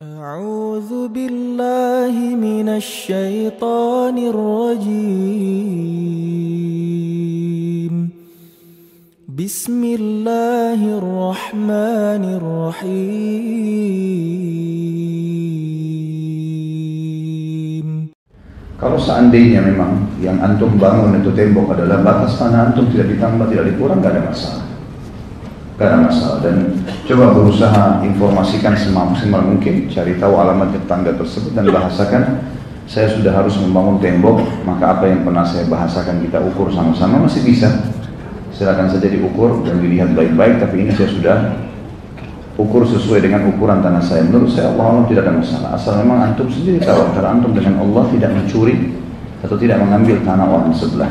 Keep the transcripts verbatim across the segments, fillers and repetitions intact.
أعوذ بالله من الشيطان الرجيم بسم الله الرحمن الرحيم. Kalau seandainya memang yang antum bangun itu tembok adalah batas tanah antum, tidak ditambah, tidak dikurang, nggak ada masalah. Nggak ada masalah. Dan coba berusaha informasikan semaksimal mungkin, cari tahu alamat tetangga tersebut dan bahasakan, saya sudah harus membangun tembok, maka apa yang pernah saya bahasakan kita ukur sama-sama, masih bisa. Silakan saja diukur dan dilihat baik-baik, tapi ini saya sudah ukur sesuai dengan ukuran tanah saya. Menurut saya Allah Allah tidak ada masalah, asal memang antum sendiri tahu antara antum dengan Allah tidak mencuri atau tidak mengambil tanah orang sebelah.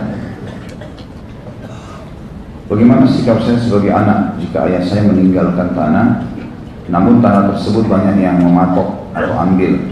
Bagaimana sikap saya sebagai anak jika ayah saya meninggalkan tanah, namun tanah tersebut banyak yang mematok atau ambil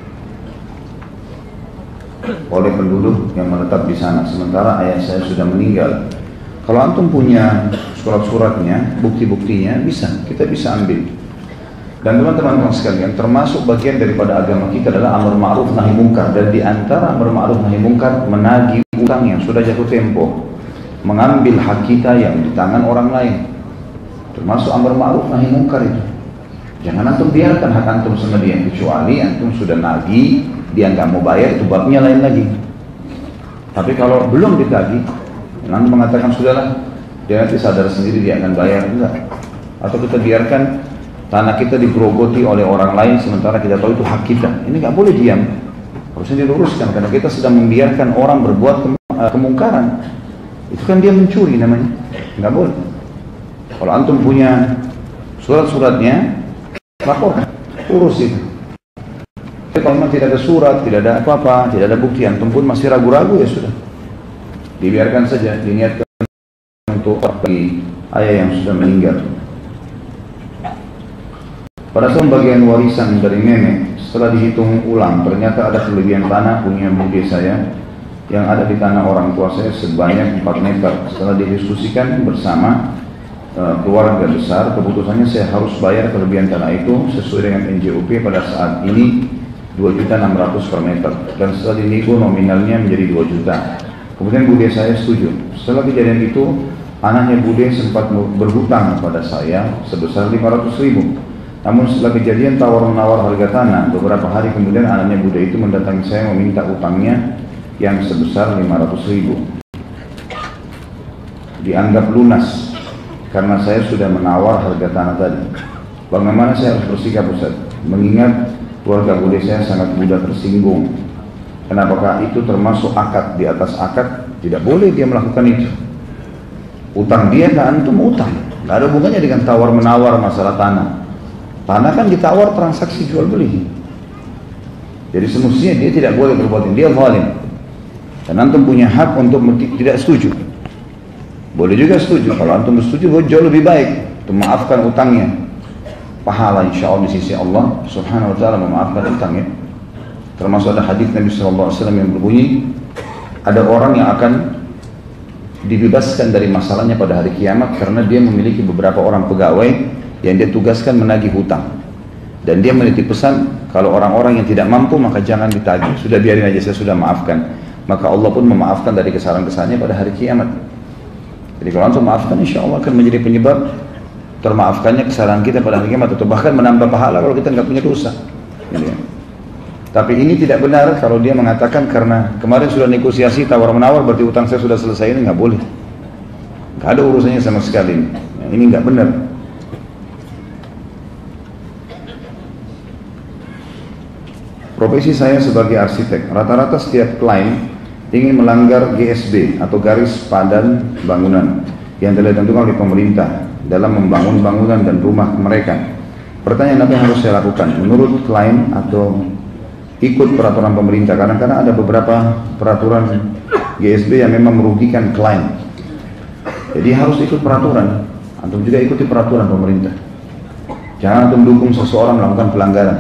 oleh penduduk yang menetap di sana, sementara ayah saya sudah meninggal? Kalau antum punya surat-suratnya, bukti-buktinya, bisa, kita bisa ambil. Dan teman-teman sekalian, termasuk bagian daripada agama kita adalah amar ma'ruf nahi mungkar. Dan di antara amar ma'ruf nahi mungkar, menagih utang yang sudah jatuh tempo, mengambil hak kita yang di tangan orang lain, termasuk amar ma'ruf nahi mungkar itu. Jangan antum biarkan hak antum sama dia, kecuali antum sudah nagih, dia nggak mau bayar, itu babnya lain lagi. Tapi kalau belum ditagih, nanti mengatakan sudahlah, dia nanti sadar sendiri dia akan bayar, enggak. Atau kita biarkan tanah kita digerogoti oleh orang lain sementara kita tahu itu hak kita. Ini nggak boleh diam, harusnya diluruskan, karena kita sedang membiarkan orang berbuat ke kemungkaran. Itu kan dia mencuri namanya, nggak boleh. Kalau antum punya surat-suratnya, laporkan, urus itu. Tapi kalau memang tidak ada surat, tidak ada apa-apa, tidak ada bukti, antum pun masih ragu-ragu, ya sudah, dibiarkan saja, diniatkan untuk bagi ayah yang sudah meninggal. Pada saat bagian warisan dari nenek, setelah dihitung ulang, ternyata ada kelebihan tanah punya bude saya yang ada di tanah orang tua saya sebanyak empat meter. Setelah didiskusikan bersama uh, keluarga besar, keputusannya saya harus bayar kelebihan tanah itu sesuai dengan N J U P pada saat ini dua juta enam ratus per meter, dan setelah dinego nominalnya menjadi dua juta. Kemudian bude saya setuju. Setelah kejadian itu, anaknya bude sempat berhutang kepada saya sebesar lima ratus ribu. Namun setelah kejadian tawar-menawar harga tanah, beberapa hari kemudian anaknya bude itu mendatangi saya meminta utangnya yang sebesar lima ratus ribu. Dianggap lunas karena saya sudah menawar harga tanah tadi. Bagaimana saya harus bersikap, Ustaz? Mengingat keluarga bude saya sangat mudah tersinggung. Kenapakah itu termasuk akad di atas akad? Tidak boleh dia melakukan itu. Utang dia ke antum utang, nggak ada hubungannya dengan tawar menawar masalah tanah. Tanah kan ditawar transaksi jual beli. Jadi semestinya dia tidak boleh berbuat, dia zalim. Dan antum punya hak untuk tidak setuju. Boleh juga setuju. Kalau antum setuju, jauh lebih baik untuk memaafkan utangnya. Pahala insya Allah di sisi Allah Subhanahu Wa Taala memaafkan utangnya. Termasuk ada hadis Nabi Shallallahu Alaihi Wasallam yang berbunyi, ada orang yang akan dibebaskan dari masalahnya pada hari kiamat karena dia memiliki beberapa orang pegawai yang dia tugaskan menagih hutang, dan dia menitip pesan kalau orang-orang yang tidak mampu maka jangan ditagih, sudah biarin aja, saya sudah maafkan. Maka Allah pun memaafkan dari kesalahan-kesalahannya pada hari kiamat. Jadi kalau antum maafkan, insya Allah akan menjadi penyebab termaafkannya kesalahan kita pada hari kiamat, atau bahkan menambah pahala kalau kita nggak punya dosa. Gitu ya. Tapi ini tidak benar kalau dia mengatakan karena kemarin sudah negosiasi tawar-menawar berarti utang saya sudah selesai. Ini nggak boleh, nggak ada urusannya sama sekali. Ini nggak benar. Profesi saya sebagai arsitek, rata-rata setiap klien ingin melanggar G S B atau garis padan bangunan yang telah ditentukan oleh pemerintah dalam membangun bangunan dan rumah mereka. Pertanyaan apa yang harus saya lakukan menurut klien atau ikut peraturan pemerintah? Kadang-kadang ada beberapa peraturan G S B yang memang merugikan klien, jadi harus ikut peraturan. Antum juga ikuti peraturan pemerintah. Jangan antum dukung seseorang melakukan pelanggaran.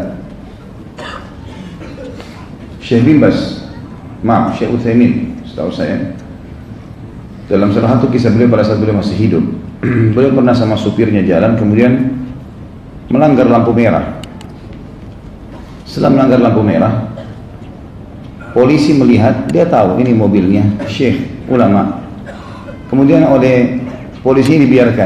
Syekh bin Baz, maaf Syekh Utsaimin, setahu saya, dalam salah satu kisah beliau pada saat beliau masih hidup, beliau pernah sama supirnya jalan, kemudian melanggar lampu merah. Setelah melanggar lampu merah, polisi melihat, dia tahu ini mobilnya syekh, ulama. Kemudian oleh polisi dibiarkan.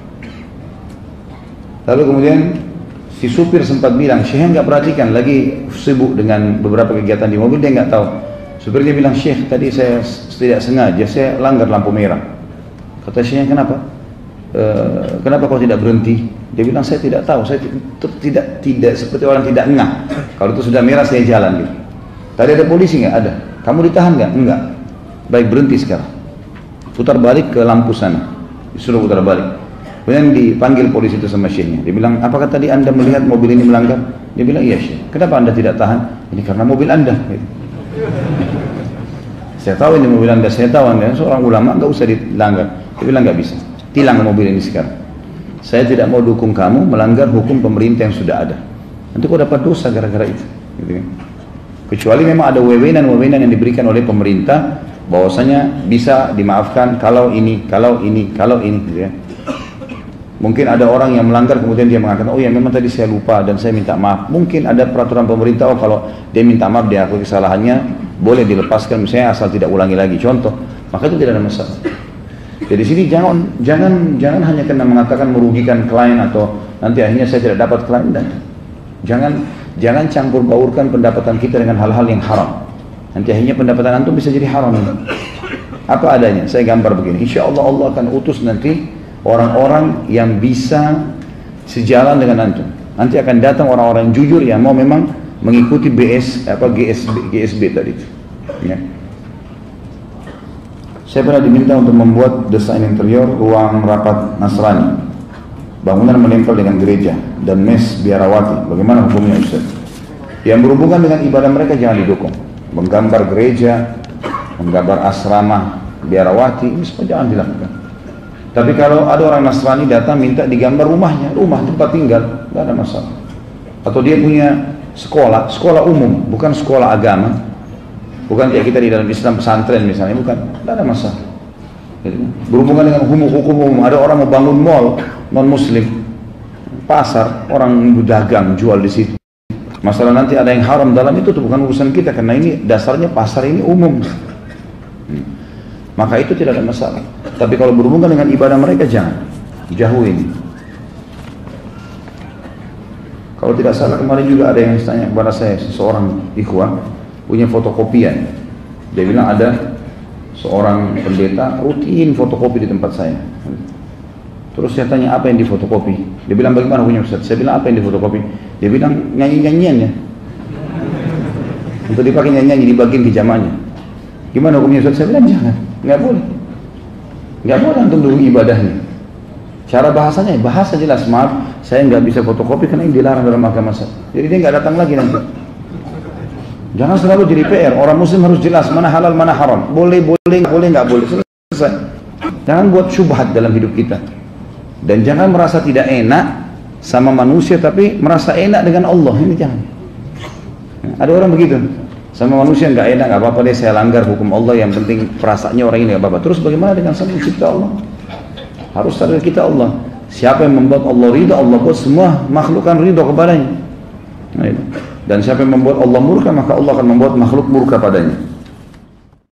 Lalu kemudian si supir sempat bilang, syekh nggak perhatikan, lagi sibuk dengan beberapa kegiatan di mobil, dia nggak tahu. Supirnya bilang, syekh tadi saya tidak sengaja, saya langgar lampu merah. Kata syekh, kenapa? E, kenapa kau tidak berhenti? Dia bilang, saya tidak tahu, saya tidak tidak seperti orang tidak ngeh. Kalau itu sudah merah saya jalan gitu. Tadi ada polisi nggak? Ada. Kamu ditahan nggak? Enggak. Baik, berhenti sekarang. Putar balik ke lampu sana. Disuruh putar balik. Kemudian dipanggil polisi itu sama syekhnya. Dia bilang, apakah tadi anda melihat mobil ini melanggar? Dia bilang, iya syekh. Kenapa anda tidak tahan? Ini karena mobil anda. Gitu. Saya tahu ini mobil anda, saya tahu anda seorang ulama, nggak usah dilanggar. Dia bilang nggak bisa. Tilang mobil ini sekarang. Saya tidak mau dukung kamu melanggar hukum pemerintah yang sudah ada. Nanti kau dapat dosa gara-gara itu. Gitu. Kecuali memang ada wewenang-wewenang yang diberikan oleh pemerintah, bahwasanya bisa dimaafkan kalau ini, kalau ini, kalau ini. Gitu ya. Mungkin ada orang yang melanggar kemudian dia mengatakan, oh ya memang tadi saya lupa dan saya minta maaf. Mungkin ada peraturan pemerintah, oh kalau dia minta maaf, dia akui kesalahannya, boleh dilepaskan misalnya asal tidak ulangi lagi. Contoh, maka itu tidak ada masalah. Jadi di sini jangan jangan jangan hanya karena mengatakan merugikan klien atau nanti akhirnya saya tidak dapat klien, dan jangan jangan campur baurkan pendapatan kita dengan hal-hal yang haram. Nanti akhirnya pendapatan antum bisa jadi haram. Apa adanya, saya gambar begini. Insya Allah Allah akan utus nanti orang-orang yang bisa sejalan dengan antum. Nanti akan datang orang-orang jujur yang mau memang mengikuti B S apa G S B, G S B tadi. Ya. Saya pernah diminta untuk membuat desain interior ruang rapat Nasrani, bangunan menempel dengan gereja dan mes biarawati. Bagaimana hukumnya Ustaz? Yang berhubungan dengan ibadah mereka jangan didukung. Menggambar gereja, menggambar asrama biarawati, ini semua jangan dilakukan. Tapi kalau ada orang Nasrani datang minta digambar rumahnya, rumah tempat tinggal, nggak ada masalah. Atau dia punya sekolah, sekolah umum, bukan sekolah agama. Bukan kayak kita di dalam Islam pesantren misalnya, bukan, tidak ada masalah. Berhubungan dengan hukum-hukum umum, ada orang mau bangun mall non muslim, pasar, orang berdagang jual di situ. Masalah nanti ada yang haram dalam itu, itu bukan urusan kita, karena ini dasarnya pasar ini umum. Hmm. Maka itu tidak ada masalah. Tapi kalau berhubungan dengan ibadah mereka jangan, jauhin. Kalau tidak salah kemarin juga ada yang tanya kepada saya, seseorang ikhwan punya fotokopian. Dia bilang ada seorang pendeta rutin fotokopi di tempat saya. Terus saya tanya apa yang difotokopi. Dia bilang bagaimana punya Ustaz? Saya bilang apa yang difotokopi? Dia bilang nyanyi-nyanyiannya. Untuk dipakai nyanyi-nyanyi dibagiin ke jamaahnya. Gimana hukumnya Ustaz? Saya bilang jangan, nggak boleh. Nggak boleh untuk dulu ibadahnya. Cara bahasanya, bahasa jelas, maaf saya nggak bisa fotokopi karena ini dilarang dalam agama saya. Jadi dia nggak datang lagi nanti. Jangan selalu jadi P R, orang muslim harus jelas mana halal, mana haram. Boleh, boleh, boleh, nggak boleh, selesai. Jangan buat syubhat dalam hidup kita. Dan jangan merasa tidak enak sama manusia, tapi merasa enak dengan Allah, ini jangan. Ada orang begitu, sama manusia nggak enak, nggak apa-apa deh saya langgar hukum Allah, yang penting perasaannya orang ini nggak apa-apa. Terus bagaimana dengan sang pencipta Allah? Harus sadar kita Allah. Siapa yang membuat Allah ridha, Allah buat semua makhlukkan ridha kepadanya. Nah, itu. Dan siapa yang membuat Allah murka, maka Allah akan membuat makhluk murka padanya.